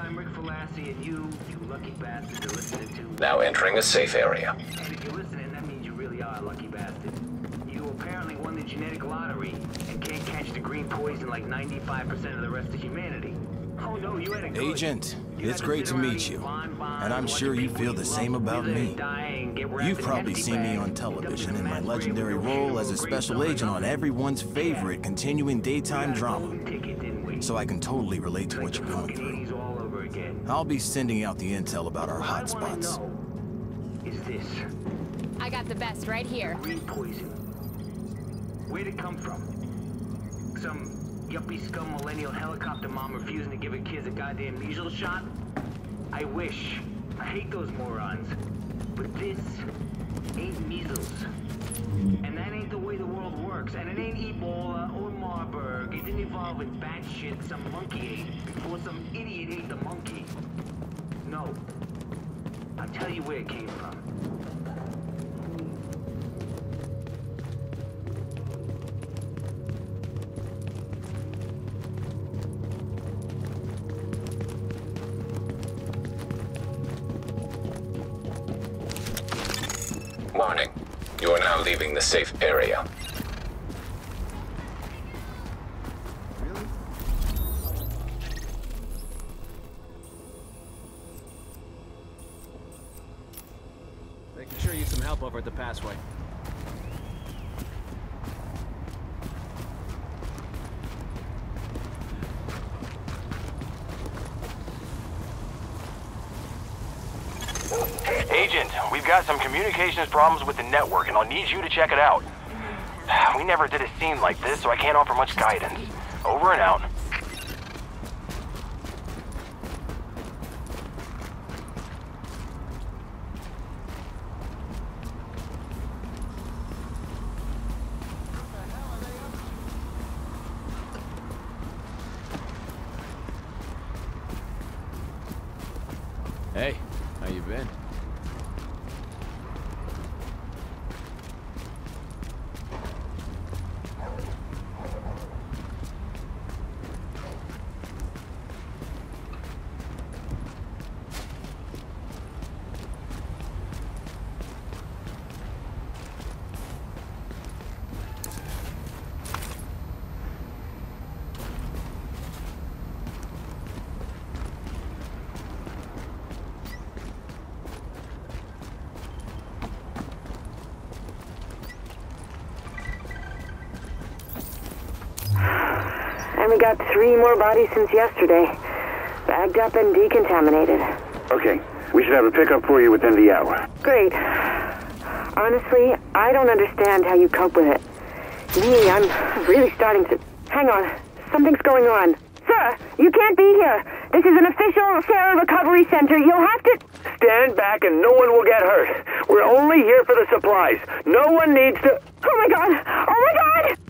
I'm Rick Falassi, and you lucky bastards are listening to... Now entering a safe area. And if you're listening, that means you really are a lucky bastard. You apparently won the genetic lottery and can't catch the green poison like 95% of the rest of humanity. Oh no, you had a good... Agent, it's great to meet you. And I'm sure you feel the same about me. You've probably seen me on television in my legendary role as a special agent on everyone's favorite continuing daytime drama. So I can totally relate to what you're going through. I'll be sending out the intel about our hotspots. Is this? I got the best right here. Green poison. Where'd it come from? Some yuppie scum millennial helicopter mom refusing to give her kids a goddamn measles shot? I wish. I hate those morons. But this ain't measles. And that ain't the way the world works. And it ain't Ebola or Marburg. It didn't evolve in bat shit some monkey ate before some idiot ate the monkey. No. I'll tell you where it came from. Warning. You are now leaving the safe area. They can sure use some help over at the passway. Agent, we've got some communications problems with the network, and I'll need you to check it out. We never did a scene like this, so I can't offer much guidance. Over and out. Hey, how you been? And we got 3 more bodies since yesterday. Bagged up and decontaminated. Okay, we should have a pickup for you within the hour. Great. Honestly, I don't understand how you cope with it. Me, I'm really starting to... Hang on. Something's going on. Sir, you can't be here. This is an official Sarah Recovery Center. You'll have to... Stand back and no one will get hurt. We're only here for the supplies. No one needs to... Oh my god! Oh my god!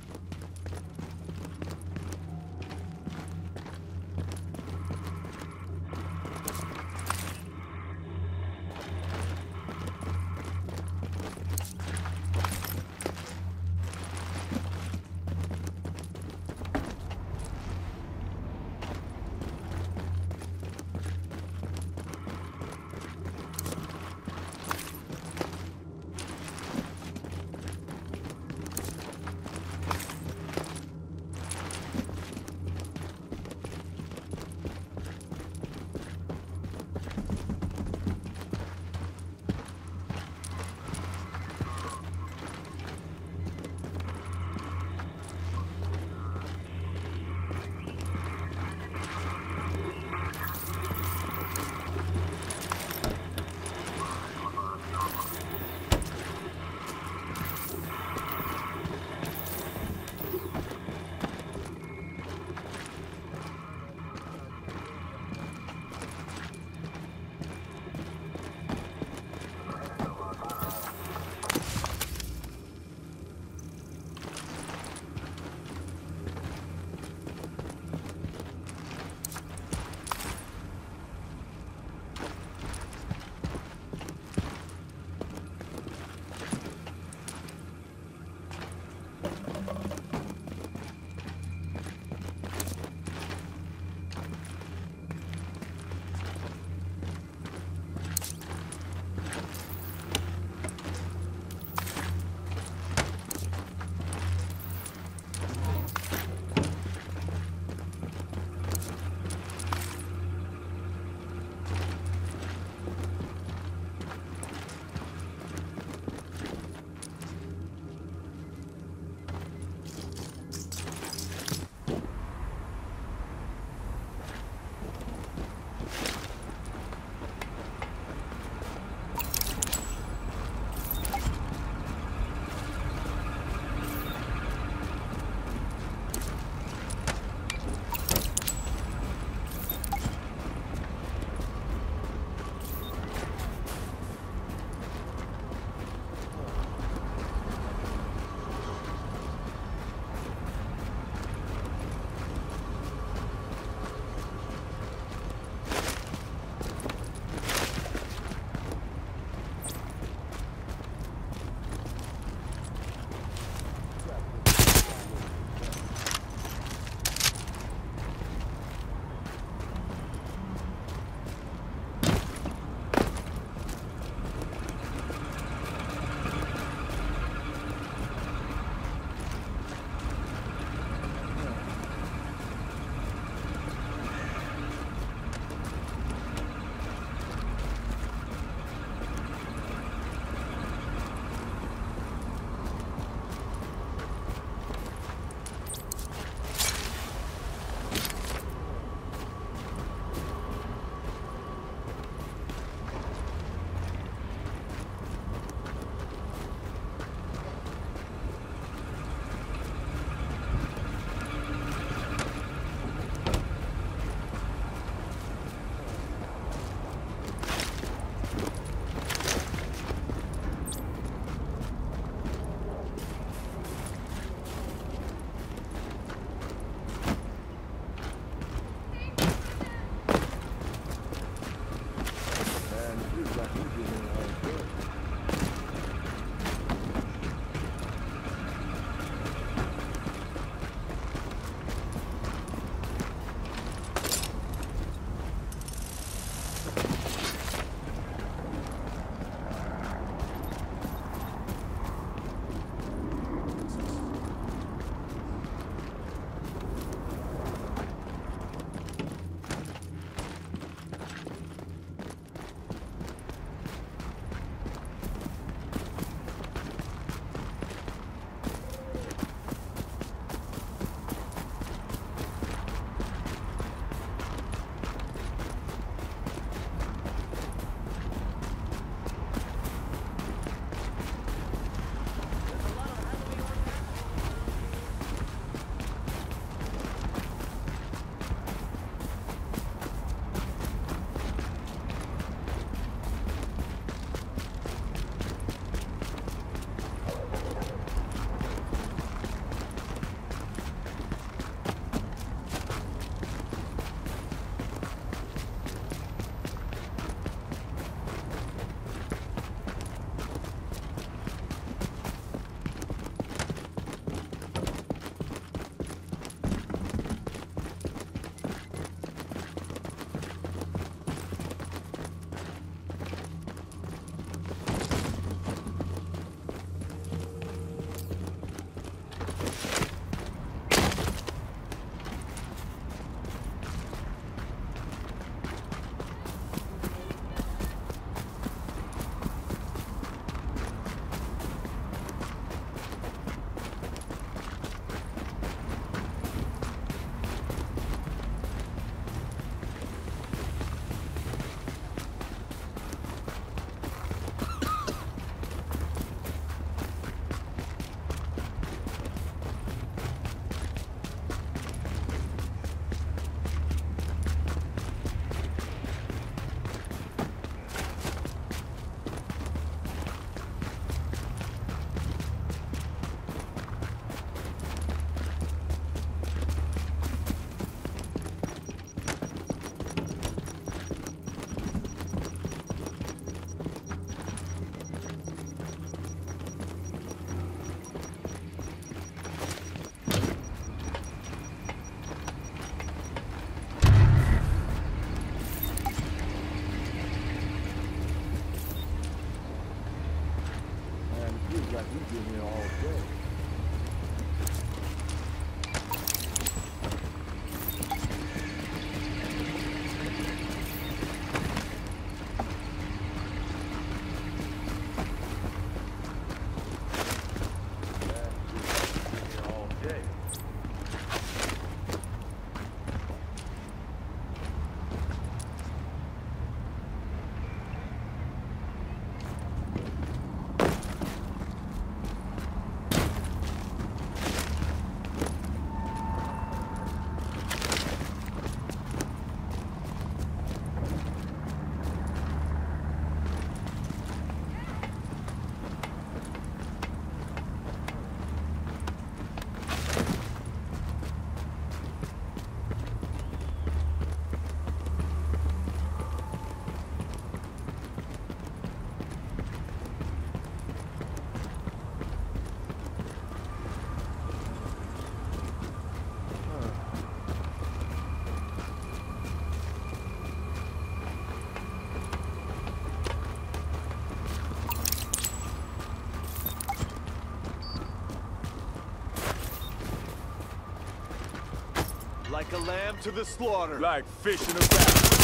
Like a lamb to the slaughter. Like fish in a barrel.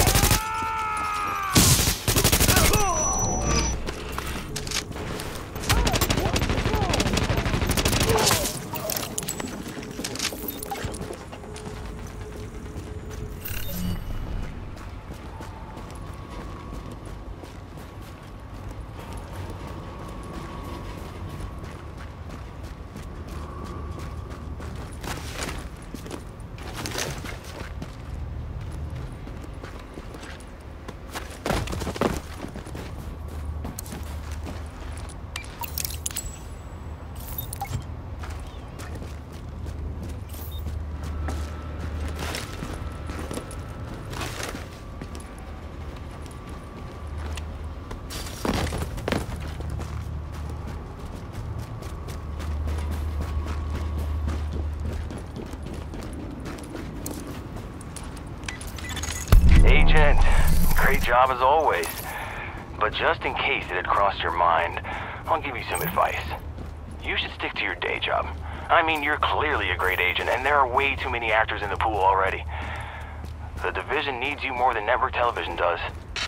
Agent, great job as always. But just in case it had crossed your mind, I'll give you some advice. You should stick to your day job. I mean, you're clearly a great agent, and there are way too many actors in the pool already. The Division needs you more than network television does.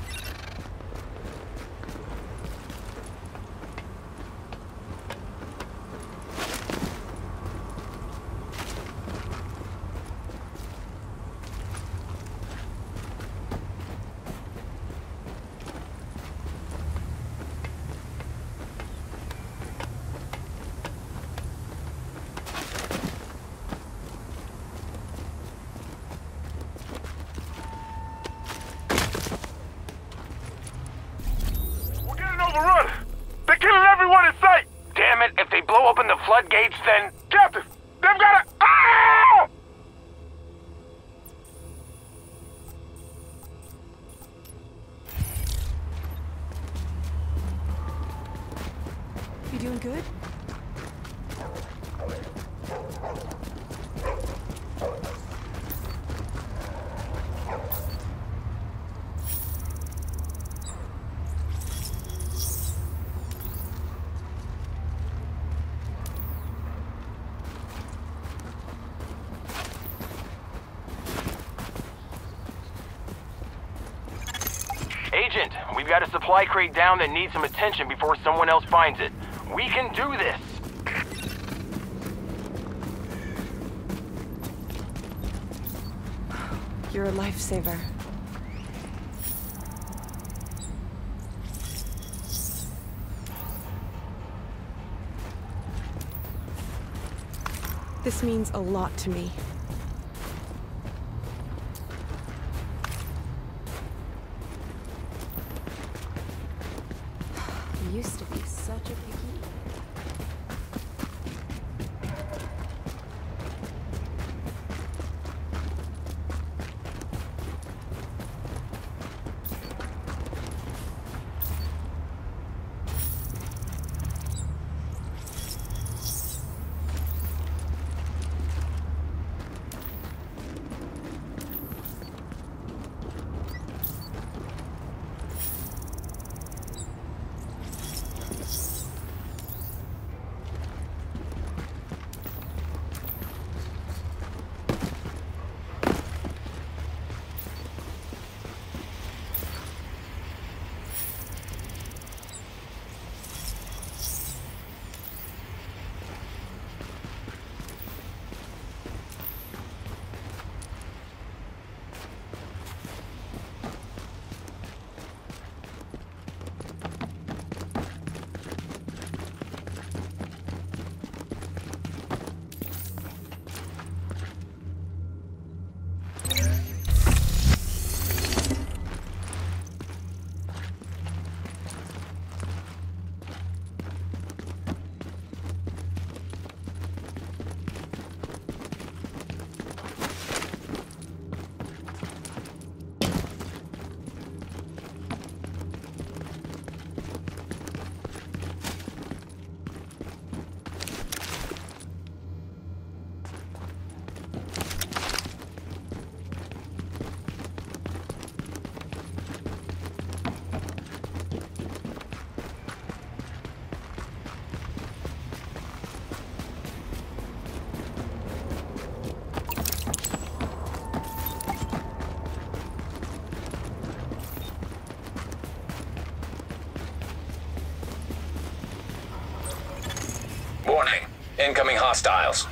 Overrun! They're killing everyone in sight! Damn it, if they blow open the floodgates, then... Captain! They've got a... Ah! You doing good? Agent, we've got a supply crate down that needs some attention before someone else finds it. We can do this! You're a lifesaver. This means a lot to me. You used to be such a picky. Warning. Incoming hostiles.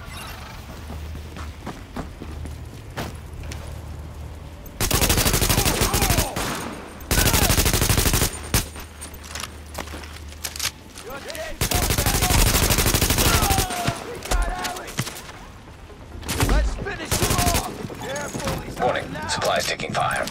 Let's finish him off! Careful, he's Warning. Supplies taking fire.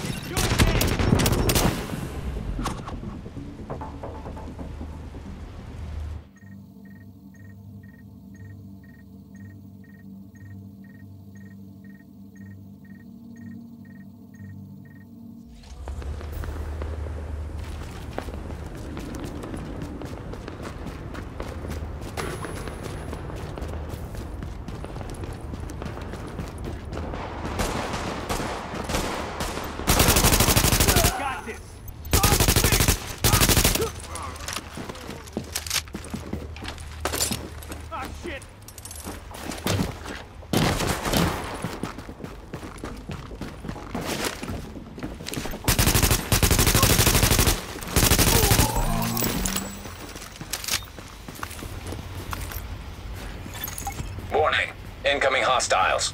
Warning. Incoming hostiles.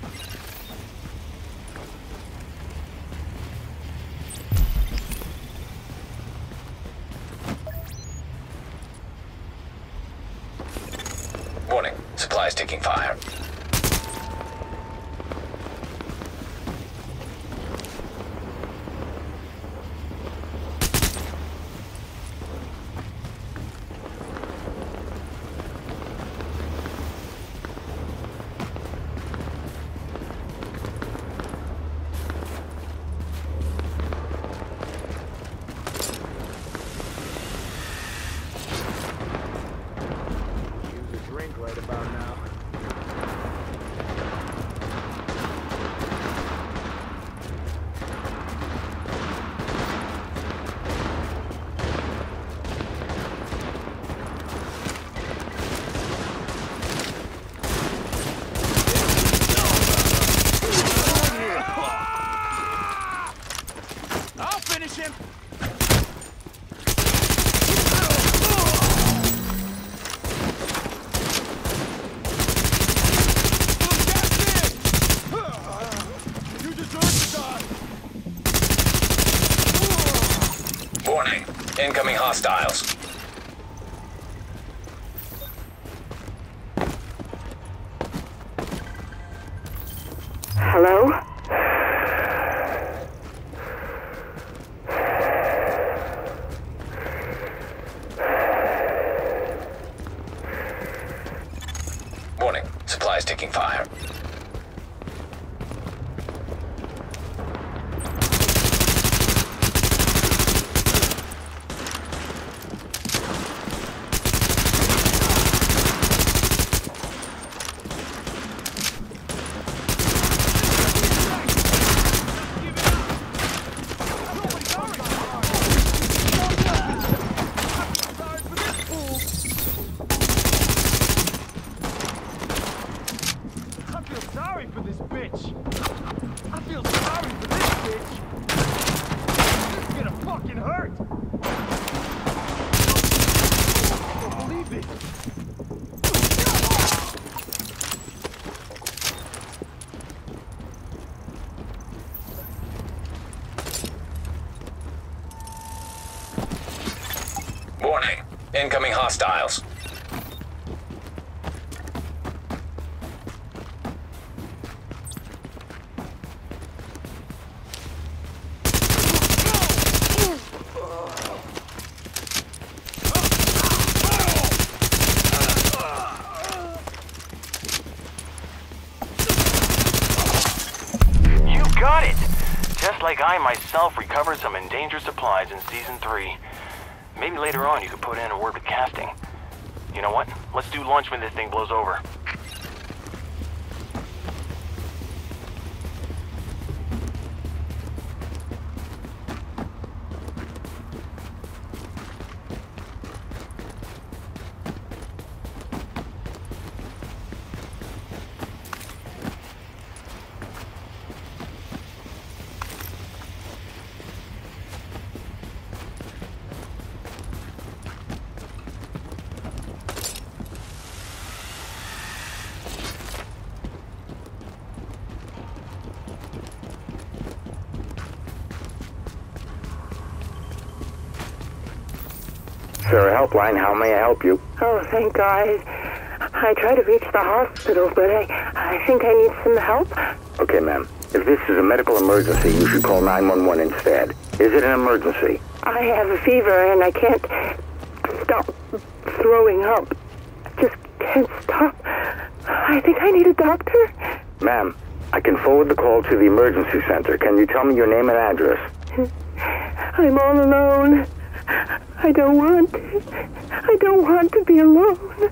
Warning. Supplies taking fire. Right about now. I'll finish him! Warning. Incoming hostiles. Hello? Warning. Supplies taking fire. Sorry for this bitch. I feel sorry for this bitch. This is gonna fucking hurt. I don't believe it. Warning. Incoming hostiles. Got it! Just like I myself recovered some endangered supplies in Season 3. Maybe later on you could put in a word with casting. You know what? Let's do lunch when this thing blows over. Sarah Helpline, how may I help you? Oh, thank God. I tried to reach the hospital, but I think I need some help. Okay, ma'am. If this is a medical emergency, you should call 911 instead. Is it an emergency? I have a fever and I can't stop throwing up. I just can't stop. I think I need a doctor. Ma'am, I can forward the call to the emergency center. Can you tell me your name and address? I'm all alone. I don't want to be alone.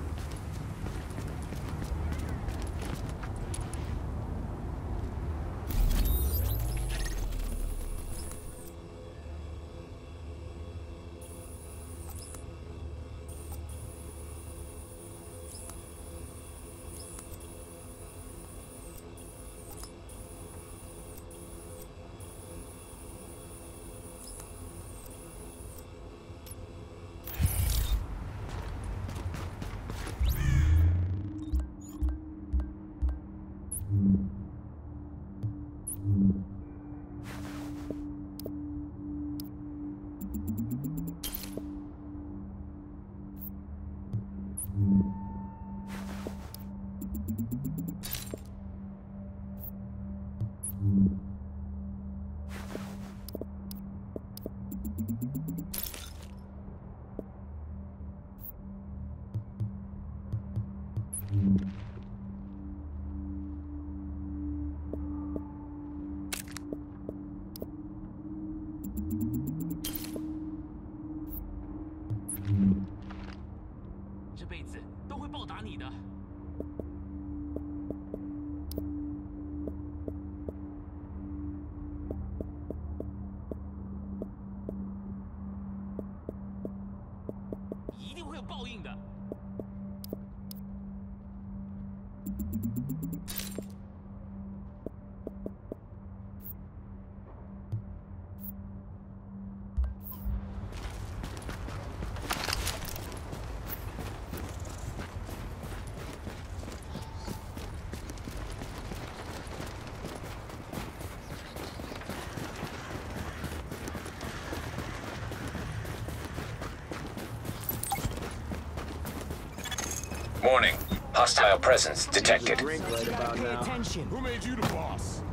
Warning. Hostile presence detected. Pay attention. Who made you the boss?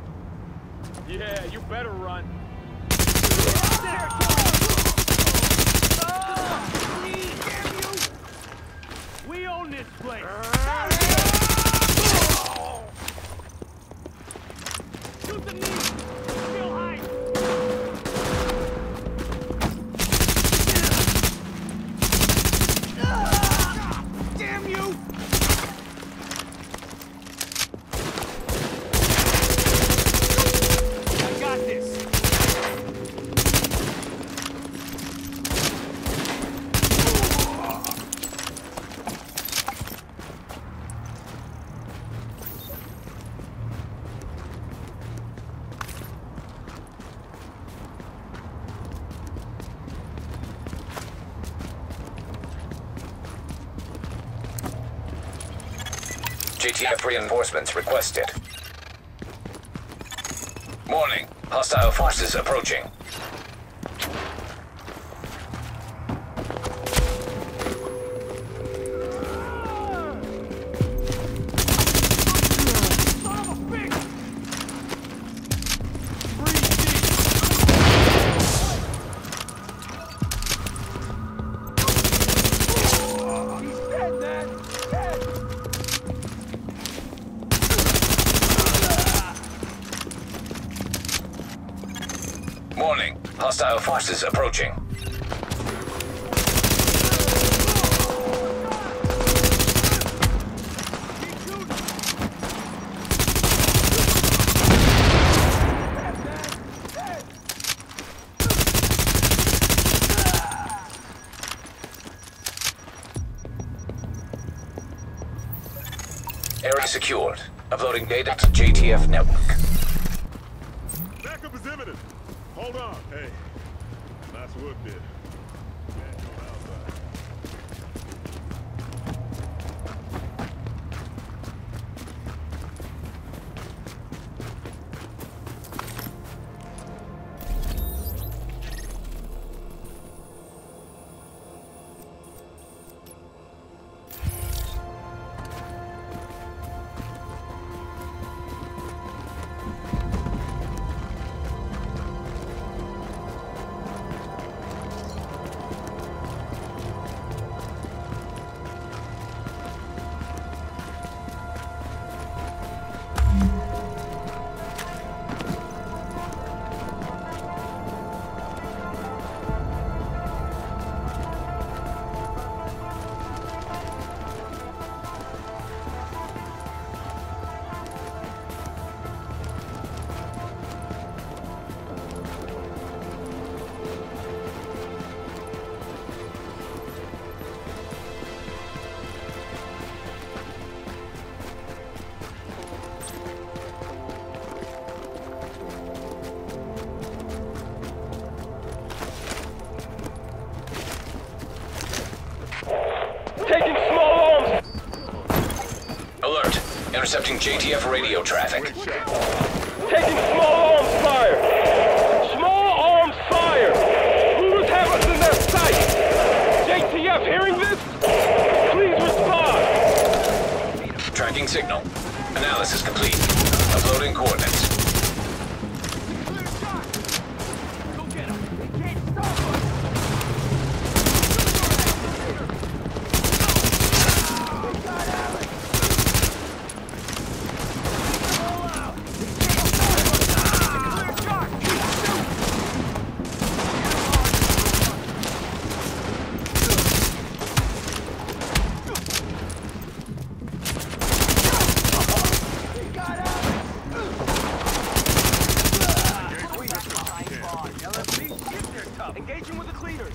Yeah, you better run. We own this place. Shoot the knee. Still high. Damn you! I got this. JTF reinforcements requested. Warning. Hostile forces approaching. Warning. Hostile forces approaching. Area secured. Uploading data to JTF network. Backup is imminent. Hold on. Hey, nice work, dude. Can't go outside. Intercepting JTF radio traffic. Taking small arms fire! Small arms fire! Looters have us in their sights! JTF hearing this? Please respond! Tracking signal. Analysis complete. Uploading coordinates. Go get him! They can't stop us! We got Alex! All out! They can't stop us! Clear shot! We got Alex! LFP, if they're tough. Engaging with the cleaners.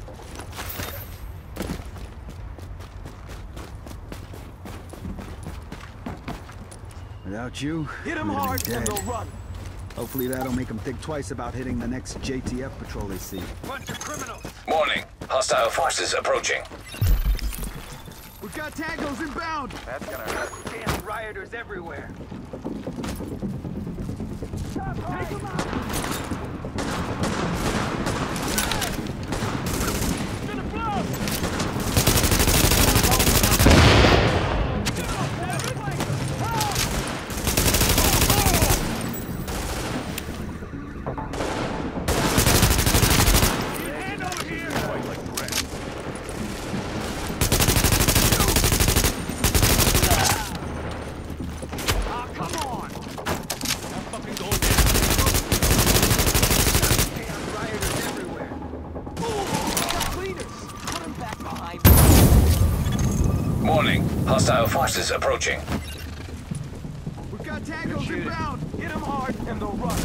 Without you, Hit them we'd be hard dead. and they'll run. Hopefully that'll make them think twice about hitting the next JTF patrol they see. Bunch of criminals. Warning. Hostile forces approaching. We've got tangos inbound! That's gonna hurt. Damn rioters everywhere. Take them out. Gonna blow. Hand over here. Come on! I'm fucking going down. Damn rioters everywhere. Ooh, cleaners! Put them back behind me. Warning. Hostile forces approaching. We've got tangos inbound! Hit them hard and they'll run.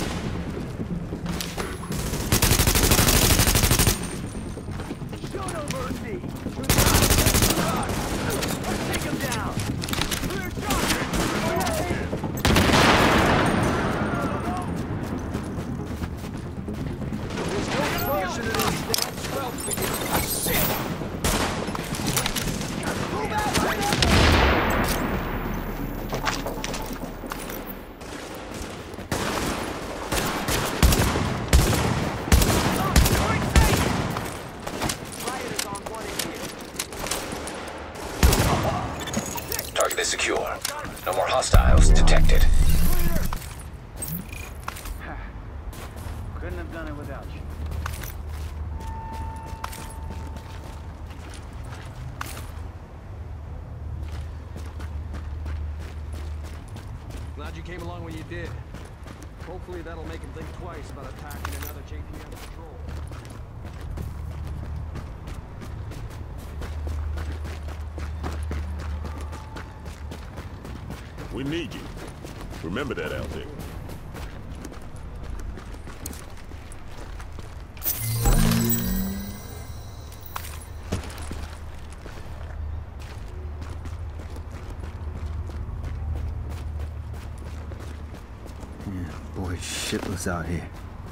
Shoot over me. Let's take him down. Clear shot. Target is secure. No more hostiles detected. Couldn't have done it without you. Glad you came along when you did. Hopefully that'll make him think twice about attacking another JTF patrol. We need you. Remember that out there. Yeah, boy, shitless out here.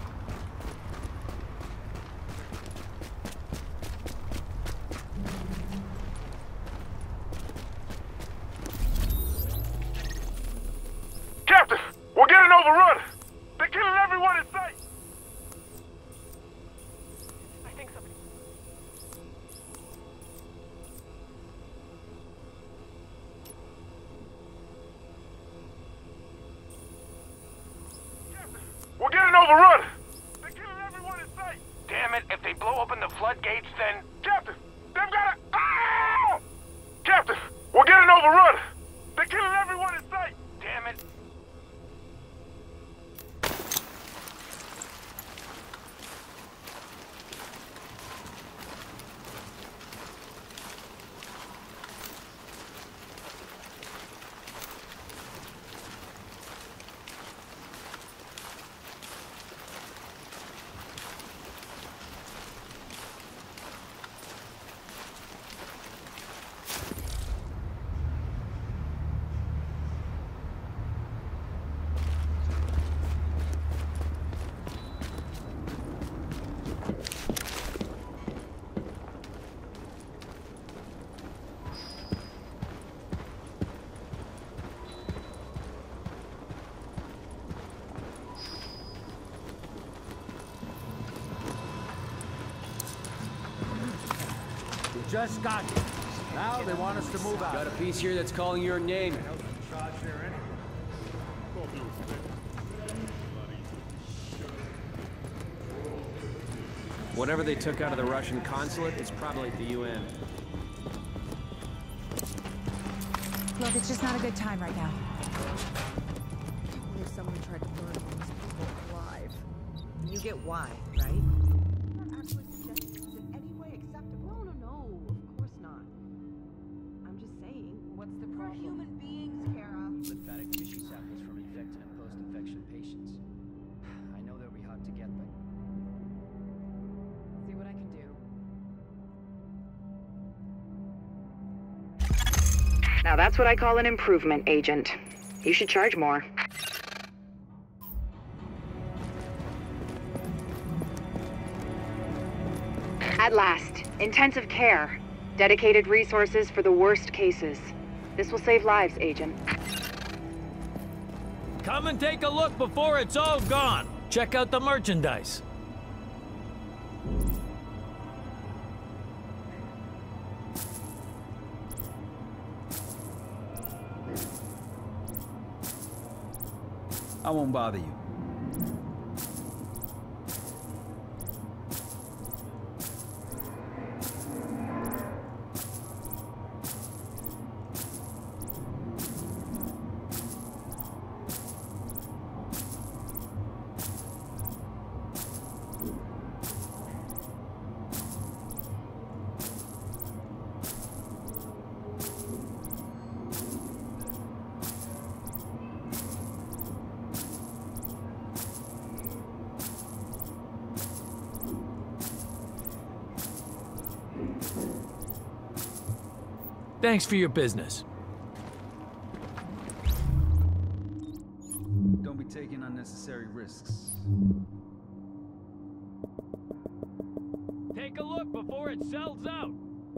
Captain, we're getting overrun. They're killing everyone in sight. I think somebody. Captain, we're getting overrun. They're killing everyone in sight. Damn it! If they blow open the floodgates, then Captain, they've got to. Ah! Captain, we're getting overrun. They're killing everyone in sight. Damn it! just got here. Now they want us to move out. Got a piece here that's calling your name. Whatever they took out of the Russian consulate is probably at the UN. Look, it's just not a good time right now. If someone tried to burn these people alive, you get why, right? Not actually suggesting it's in any way acceptable. No, of course not. I'm just saying, what's the problem? We're human beings, Kara. Lymphatic tissue samples from infected and post-infection patients. I know they'll be hard to get, but See what I can do. Now that's what I call an improvement, Agent. You should charge more. At last, intensive care. Dedicated resources for the worst cases. This will save lives, Agent. Come and take a look before it's all gone. Check out the merchandise. I won't bother you. Thanks for your business. Don't be taking unnecessary risks. Take a look before it sells out.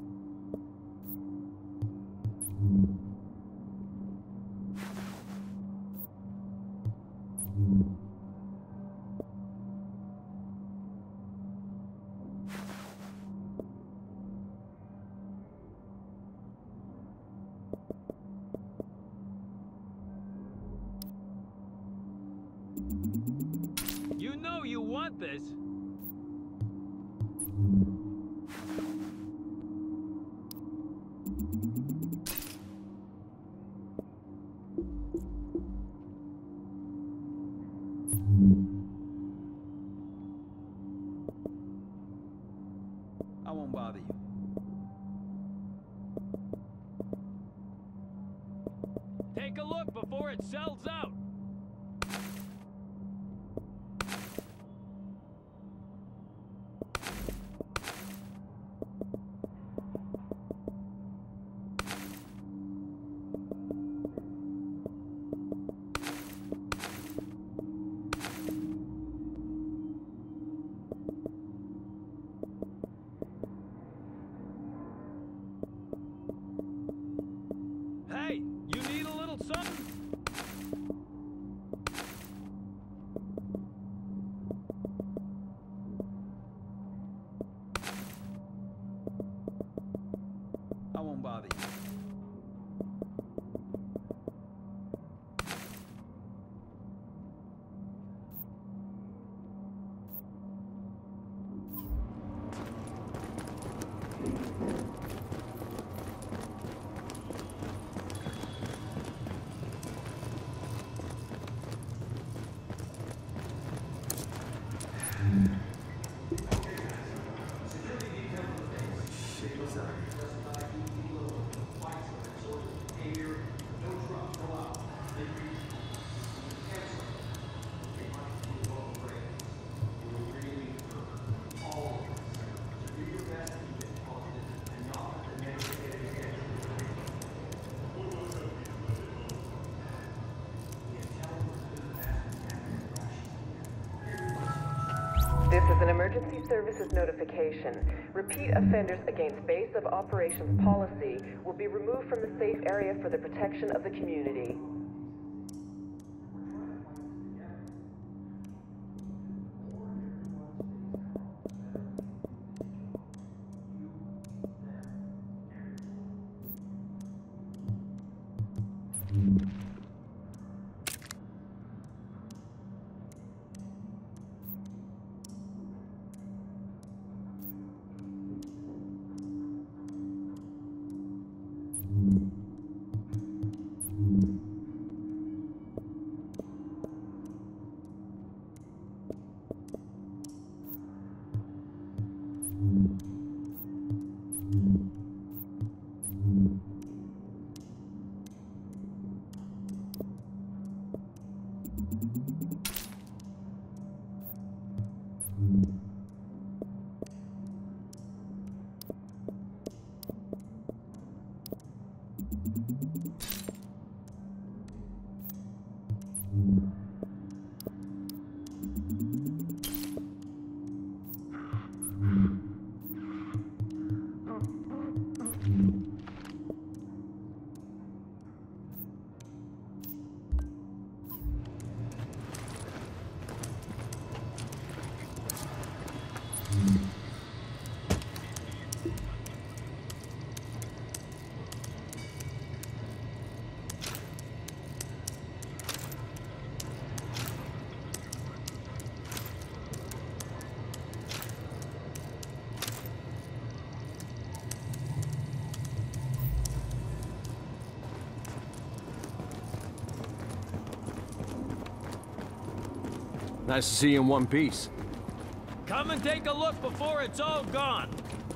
You know you want this. I won't bother you. Take a look before it sells out. Hey, you need a little something? I won't bother you. This is an emergency services notification. Repeat offenders against base of operations policy will be removed from the safe area for the protection of the community. Nice to see you in one piece. Come and take a look before it's all gone.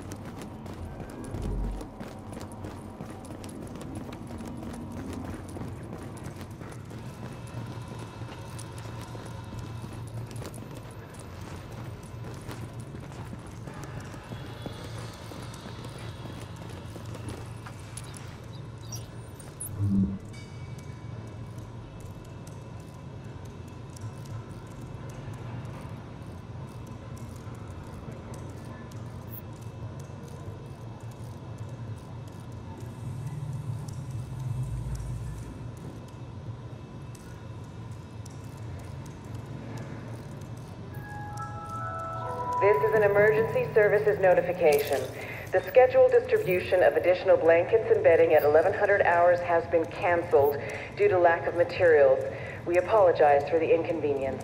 This is an emergency services notification. The scheduled distribution of additional blankets and bedding at 1100 hours has been canceled due to lack of materials. We apologize for the inconvenience.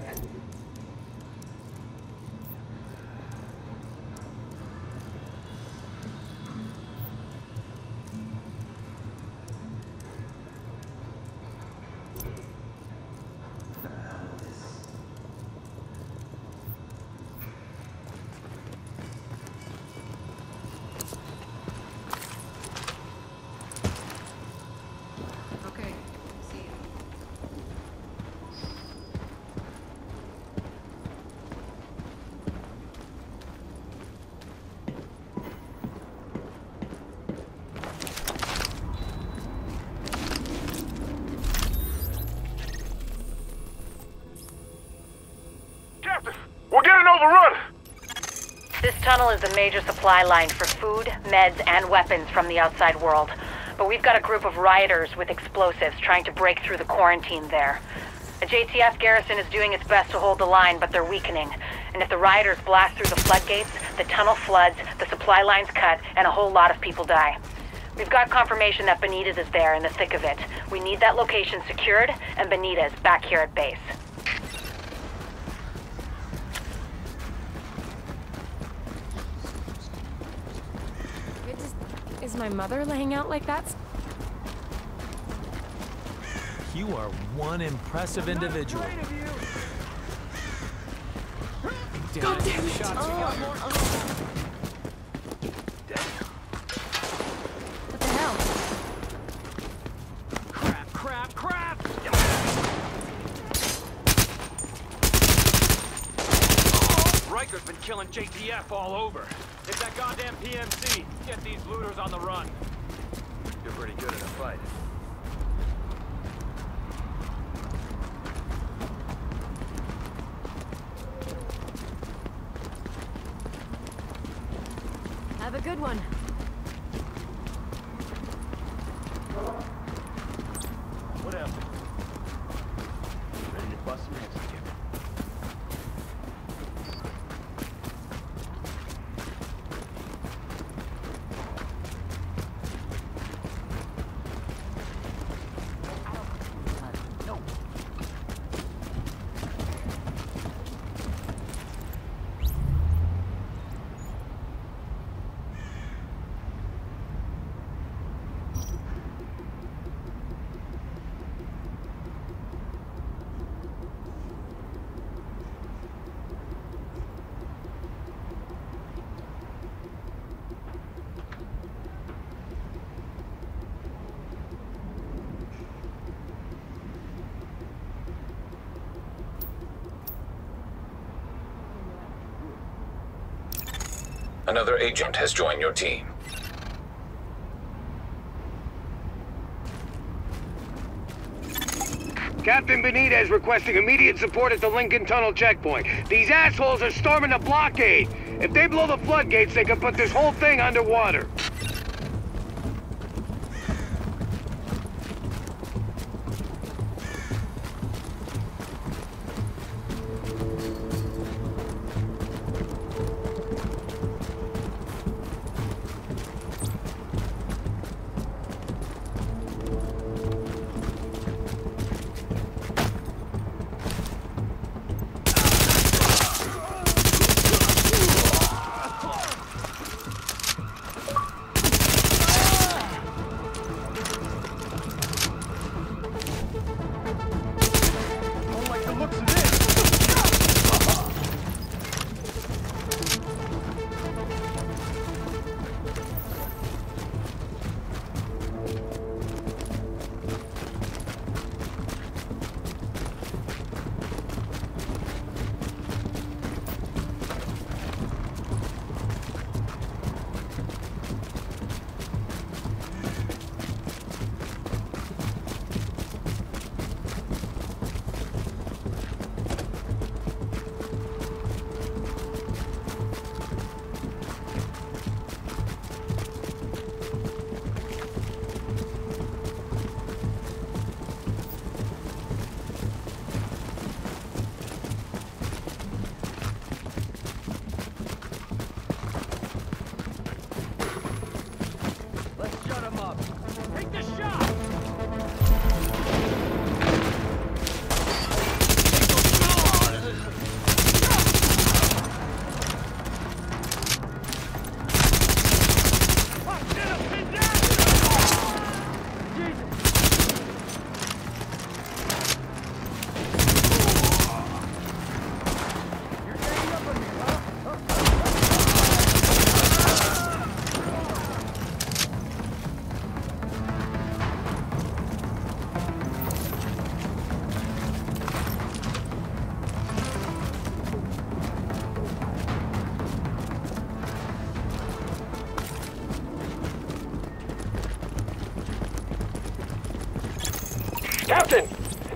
We're getting overrun! This tunnel is the major supply line for food, meds, and weapons from the outside world. But we've got a group of rioters with explosives trying to break through the quarantine there. The JTF garrison is doing its best to hold the line, but they're weakening. And if the rioters blast through the floodgates, the tunnel floods, the supply line's cut, and a whole lot of people die. We've got confirmation that Benitez is there in the thick of it. We need that location secured, and Benitez back here at base. Is my mother laying out like that? You are one impressive individual. God damn it! What the hell? Crap! Riker's been killing JTF all over. It's that goddamn PMC. Get these looters on the run. You're pretty good at a fight. Have a good one. What else? Ready to bust some heads together. Another agent has joined your team. Captain Benitez requesting immediate support at the Lincoln Tunnel checkpoint. These assholes are storming the blockade. If they blow the floodgates, they can put this whole thing underwater.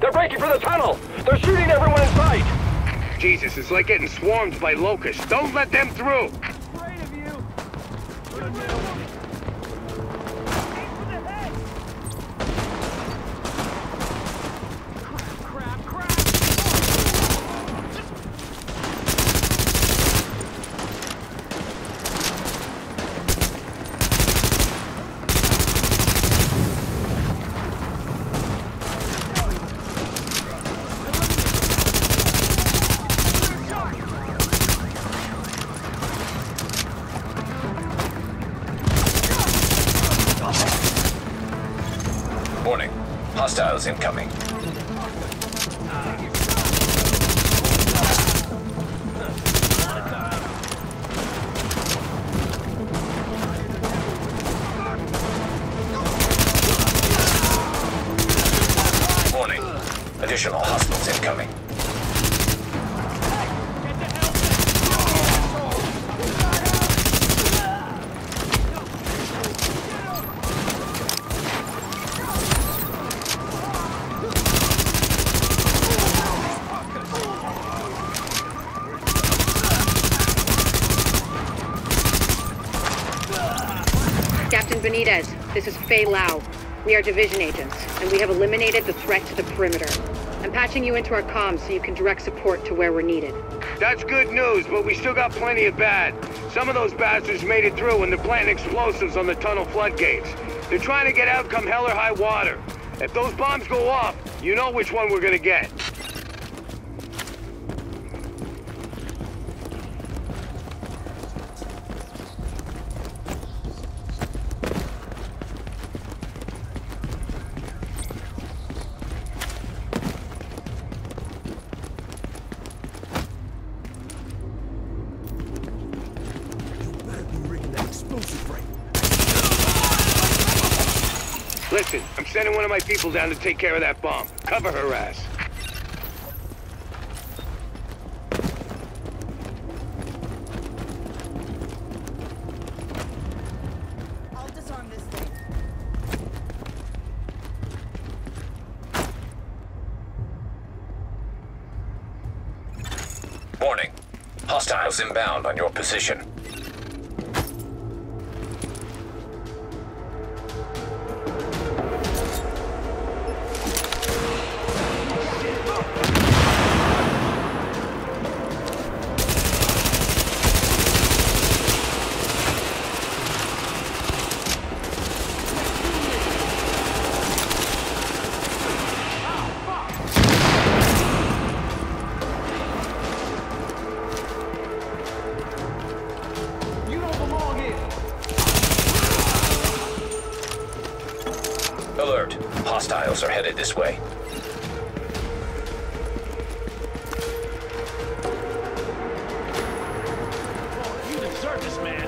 They're breaking for the tunnel! They're shooting everyone in sight! Jesus, it's like getting swarmed by locusts. Don't let them through! Afraid of you! Warning. Hostiles incoming. Warning. Additional hostiles incoming. Captain Benitez, this is Fei Lau. We are division agents, and we have eliminated the threat to the perimeter. I'm patching you into our comms so you can direct support to where we're needed. That's good news, but we still got plenty of bad. Some of those bastards made it through and they're planting explosives on the tunnel floodgates. They're trying to get out come hell or high water. If those bombs go off, you know which one we're gonna get. Listen, I'm sending one of my people down to take care of that bomb. Cover her ass. I'll disarm this thing. Warning. Hostiles inbound on your position. Alert. Hostiles are headed this way. You deserve this, man.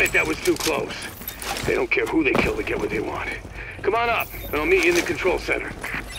like that was too close. They don't care who they kill to get what they want. Come on up, and I'll meet you in the control center.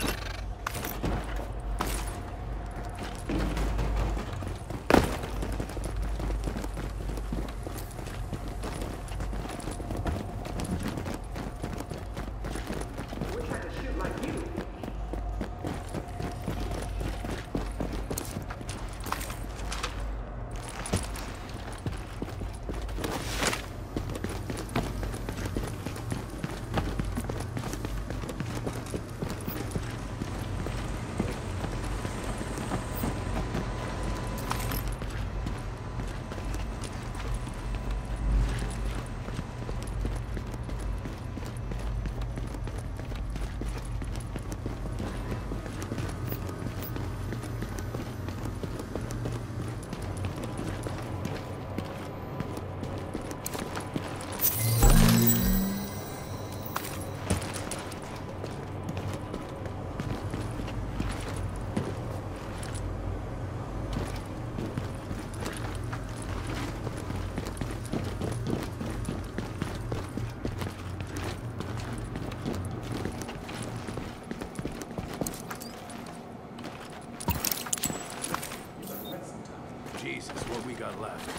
Jesus, what we got left.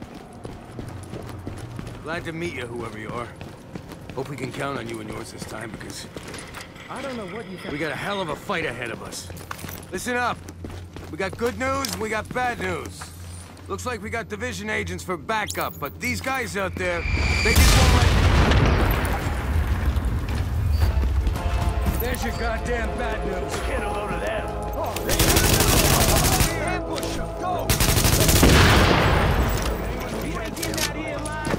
Glad to meet you, whoever you are. Hope we can count on you and yours this time, because I don't know what you we got a hell of a fight ahead of us. Listen up. We got good news and we got bad news. Looks like we got division agents for backup, but these guys out there, they just won't let... There's your goddamn bad news. Get a load of them. Oh, ambush them. Go! You ain't getting out of here alive.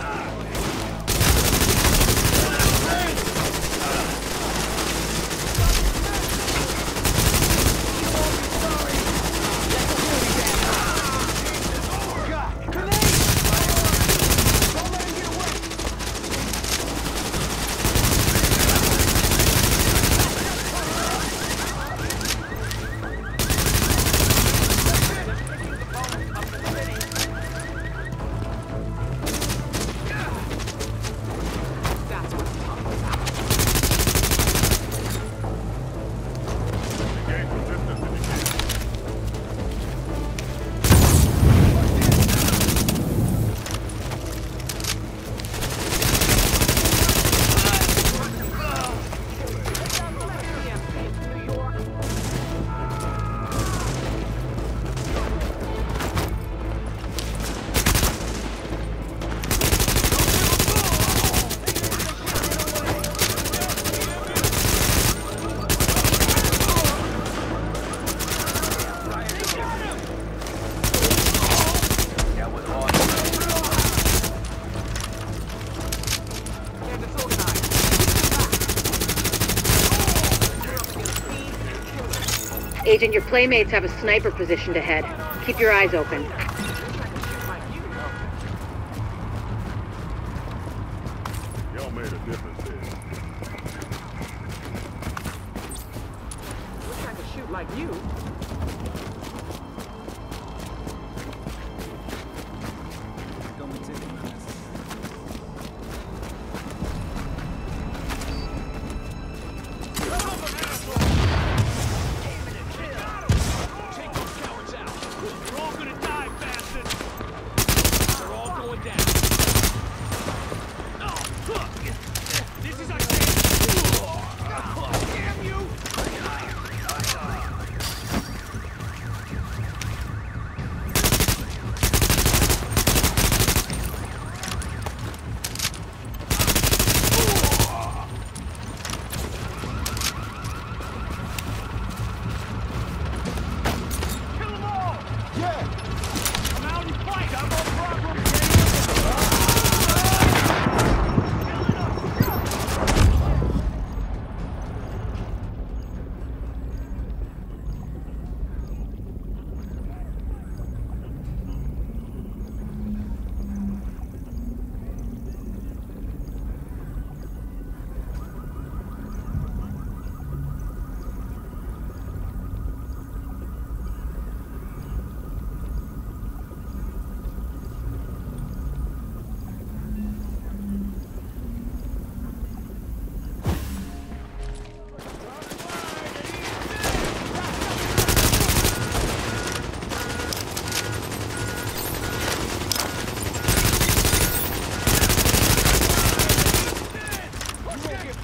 Agent, your playmates have a sniper positioned ahead. Keep your eyes open. Y'all made a difference here. Wish I could shoot like you.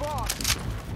boss.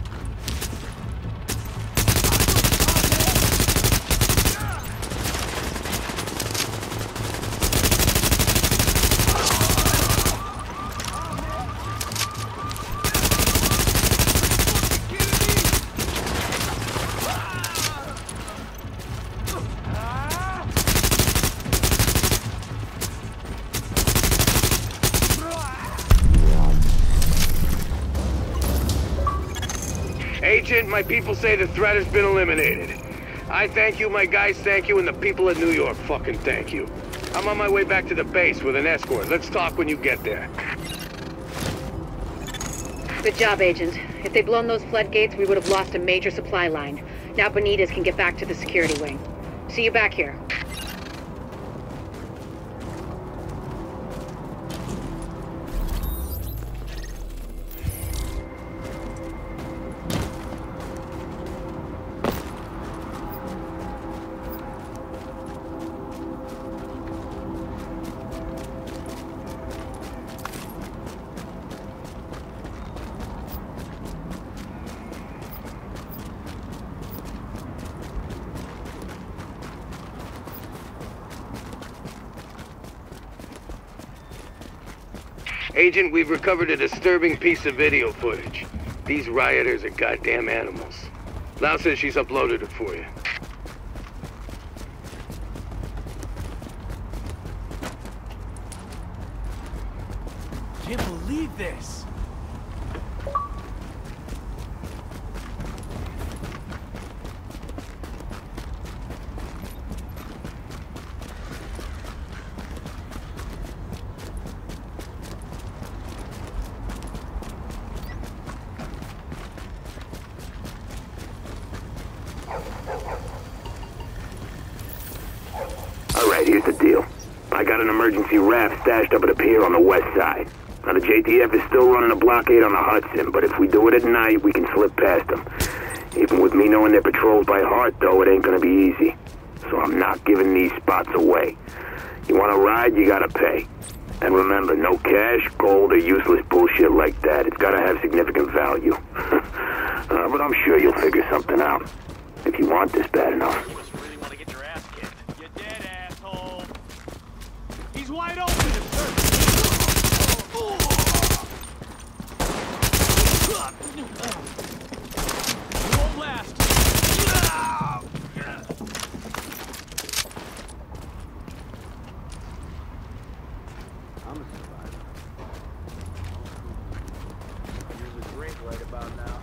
Agent, my people say the threat has been eliminated. I thank you, my guys thank you, and the people of New York fucking thank you. I'm on my way back to the base with an escort. Let's talk when you get there. Good job, Agent. If they'd blown those floodgates, we would have lost a major supply line. Now Benitez can get back to the security wing. See you back here. Agent, we've recovered a disturbing piece of video footage. These rioters are goddamn animals. Lau says she's uploaded it for you. Can't believe this. Alright, here's the deal. I got an emergency raft stashed up at a pier on the west side. Now the JTF is still running a blockade on the Hudson, but if we do it at night, we can slip past them. Even with me knowing their patrols by heart, though, it ain't gonna be easy. So I'm not giving these spots away. You wanna ride, you gotta pay. And remember, no cash, gold, or useless bullshit like that. It's gotta have significant value. But I'm sure you'll figure something out. If you want this bad enough. He's wide open. You won't last. I'm a survivor. Here's a drink right about now.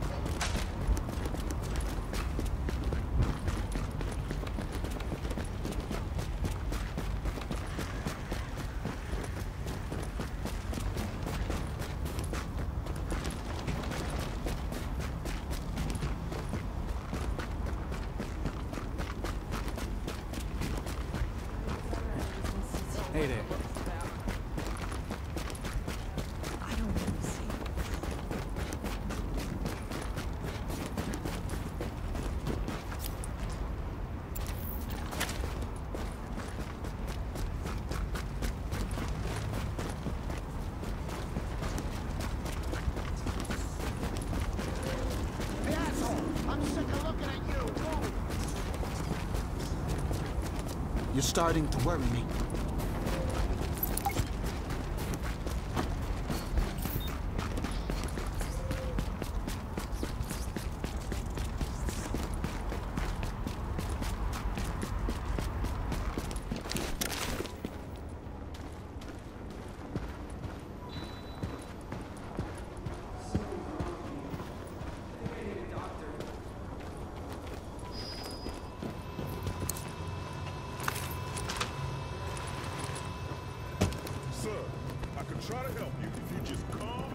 Hey there. I don't want to see. Hey, asshole! I'm sick of looking at you! You're starting to worry me. Sir, I could try to help you if you just calm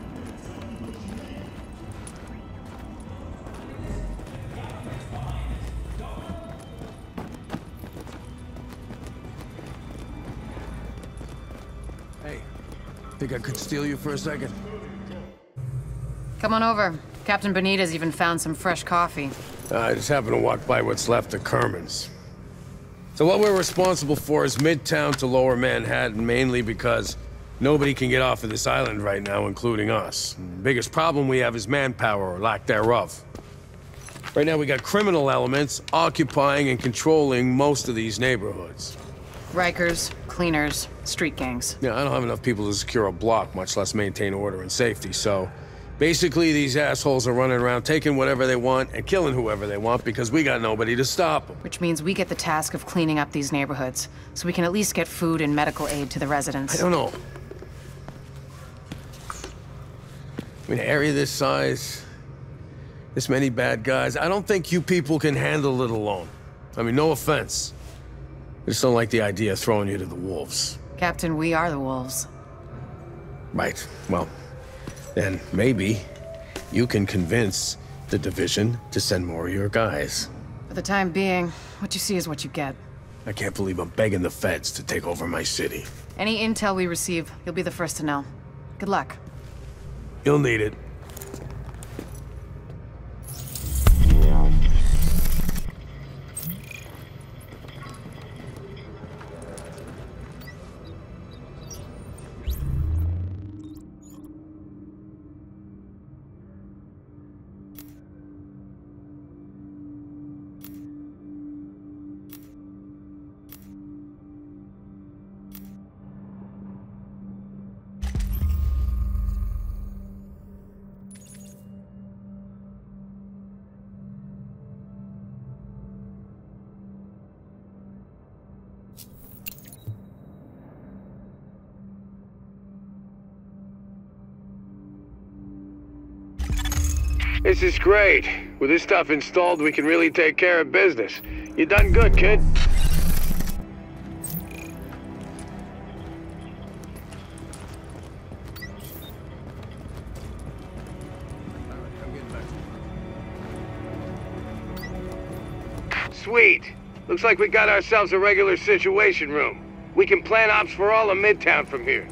Hey, think I could steal you for a second? Come on over. Captain Benitez even found some fresh coffee. I just happened to walk by what's left of Kerman's. So what we're responsible for is Midtown to Lower Manhattan, mainly because Nobody can get off of this island right now, including us. The biggest problem we have is manpower, or lack thereof. Right now we got criminal elements occupying and controlling most of these neighborhoods. Rikers, cleaners, street gangs. Yeah, I don't have enough people to secure a block, much less maintain order and safety, so... Basically, these assholes are running around taking whatever they want and killing whoever they want because we got nobody to stop them. Which means we get the task of cleaning up these neighborhoods, so we can at least get food and medical aid to the residents. I don't know. I mean, an area this size, this many bad guys, I don't think you people can handle it alone. I mean, no offense. I just don't like the idea of throwing you to the wolves. Captain, we are the wolves. Right, well... Then maybe you can convince the division to send more of your guys. For the time being, what you see is what you get. I can't believe I'm begging the feds to take over my city. Any intel we receive, you'll be the first to know. Good luck. You'll need it. This is great. With this stuff installed, we can really take care of business. You done good, kid. Sweet. Looks like we got ourselves a regular situation room. We can plan ops for all of Midtown from here.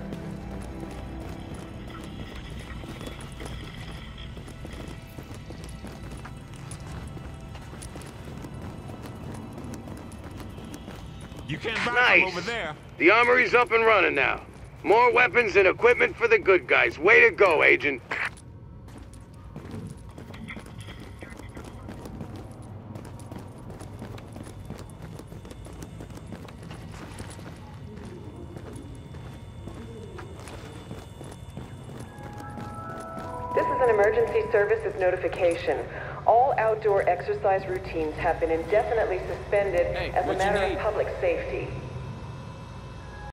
You can't buy nice. from over there. The armory's up and running now. More weapons and equipment for the good guys. Way to go, Agent. This is an emergency services notification. All outdoor exercise routines have been indefinitely suspended as a matter of public safety.